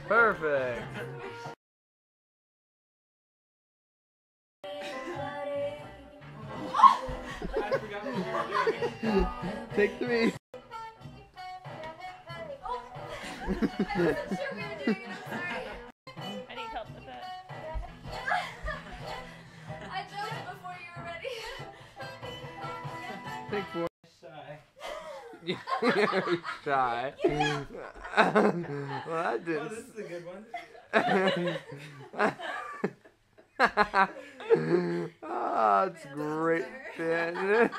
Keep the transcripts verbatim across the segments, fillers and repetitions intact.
Perfect. Take three. Oh. I wasn't sure we were doing it, I'm sorry. I need help with that. I jumped before you were ready. Take four. Shy. You're shy. Well, I didn't. Oh, this is a good one. Oh, it's great, Ben.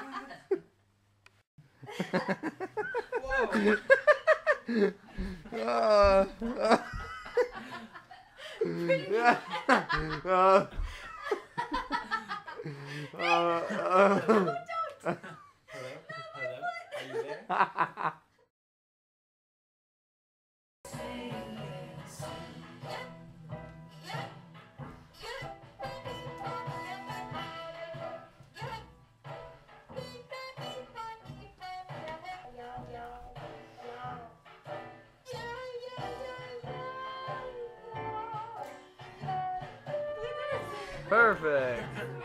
Whoa. uh, uh, uh, uh, uh, Hello? Hello? Are you there? Perfect.